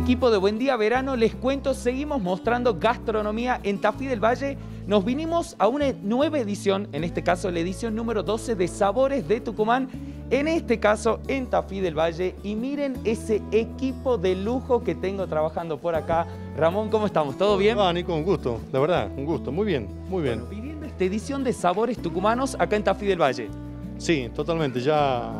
Equipo de Buen Día Verano, les cuento, seguimos mostrando gastronomía en Tafí del Valle. Nos vinimos a una nueva edición, en este caso la edición número 12 de Sabores de Tucumán, en este caso en Tafí del Valle. Y miren ese equipo de lujo que tengo trabajando por acá. Ramón, ¿cómo estamos? ¿Todo bien? Ah, Nico, un gusto, la verdad, un gusto, muy bien, muy bien. Bueno, viviendo esta edición de Sabores Tucumanos acá en Tafí del Valle. Sí, totalmente, ya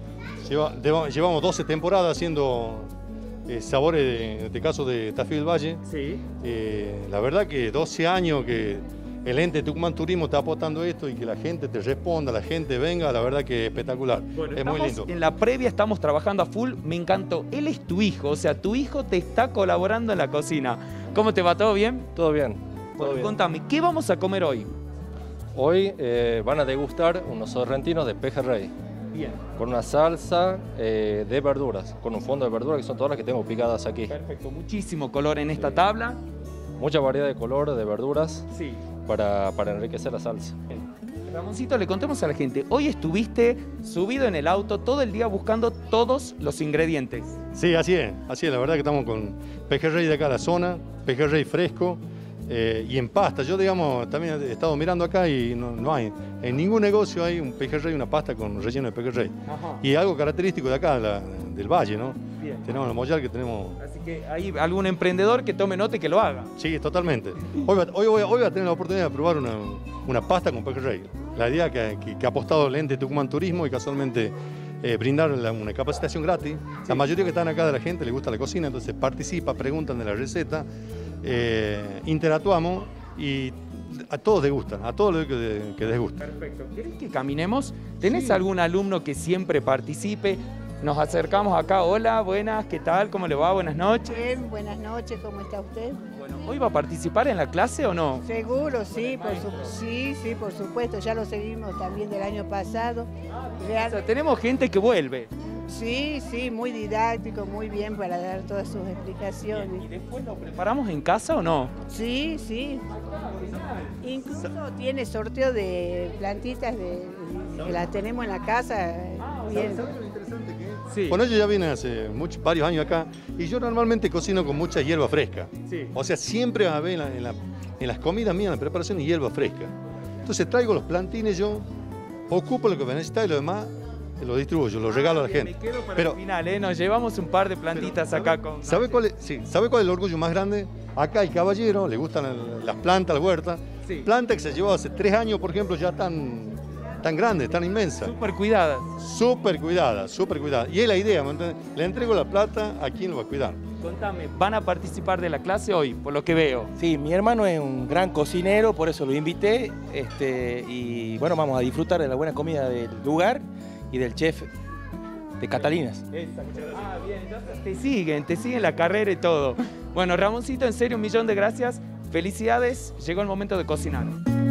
llevamos 12 temporadas haciendo sabores, en este caso de Tafí del Valle. Sí. La verdad que 12 años que el ente de Tucumán Turismo está apostando esto y que la gente te responda, la gente venga, la verdad que es espectacular, Bueno, es muy lindo. En la previa estamos trabajando a full, me encantó. Él es tu hijo, o sea, tu hijo te está colaborando en la cocina. ¿Cómo te va? ¿Todo bien? Todo bien, todo Bueno, bien. contame, ¿qué vamos a comer hoy? Hoy van a degustar unos sorrentinos de pejerrey Bien. con una salsa de verduras, con un fondo de verduras que son todas las que tengo picadas aquí. Perfecto, muchísimo color en esta tabla. Mucha variedad de color, de verduras Sí. para enriquecer la salsa. Ramoncito, le contemos a la gente, hoy estuviste subido en el auto todo el día buscando todos los ingredientes. Sí, así es, la verdad que estamos con pejerrey de acá a la zona, pejerrey fresco y en pasta. Yo, digamos, también he estado mirando acá y no hay, en ningún negocio hay un pejerrey, una pasta con relleno de pejerrey. Ajá. Y algo característico de acá, del valle, ¿no? Bien. Tenemos el mollar que tenemos. Así que hay algún emprendedor que tome nota y que lo haga. Sí, totalmente. Hoy voy a tener la oportunidad de probar una pasta con pejerrey. La idea que ha apostado el ente Tucumán Turismo y casualmente brindar una capacitación gratis. La mayoría que están acá de la gente le gusta la cocina, entonces participa, preguntan de la receta, interactuamos y a todos les gustan, a todos les que les gusta. Perfecto. ¿Querés que caminemos? ¿Tenés Sí. algún alumno que siempre participe? Nos acercamos acá. Hola, buenas, ¿qué tal? ¿Cómo le va? Buenas noches. Bien, buenas noches, ¿cómo está usted? Bueno, ¿hoy va a participar en la clase o no? Seguro, sí, sí, por supuesto, ya lo seguimos también del año pasado. O sea, tenemos gente que vuelve. Sí, muy didáctico, muy bien para dar todas sus ¿Y explicaciones. después lo preparamos en casa o no? Sí. Incluso tiene sorteo de plantitas que las tenemos en la casa. Bien. Sí. Bueno, yo ya vine hace varios años acá y yo normalmente cocino con mucha hierba fresca. Sí. O sea, siempre va a haber en las comidas mías, en la preparación, hierba fresca. Entonces traigo los plantines yo, ocupo lo que me necesita y lo demás lo distribuyo, lo regalo a la Bien, gente. Me quedo para Pero- el final, ¿eh? Nos llevamos un par de plantitas acá con... ¿Sabe cuál es el orgullo más grande? Acá hay caballero, le gustan las plantas, las huertas. Sí. Plantas que se llevó hace 3 años, por ejemplo, ya tan grandes, tan inmensas. Súper cuidadas. Súper cuidada, súper cuidada. Y es la idea, ¿me entiendes? Le entrego la plata a quien lo va a cuidar. Contame, ¿van a participar de la clase hoy? Por lo que veo. Sí, mi hermano es un gran cocinero, por eso lo invité. Y bueno, vamos a disfrutar de la buena comida del lugar y del chef de Catalinas. Ah, bien, entonces te siguen la carrera y todo. Bueno, Ramoncito, en serio, un millón de gracias. Felicidades, llegó el momento de cocinar.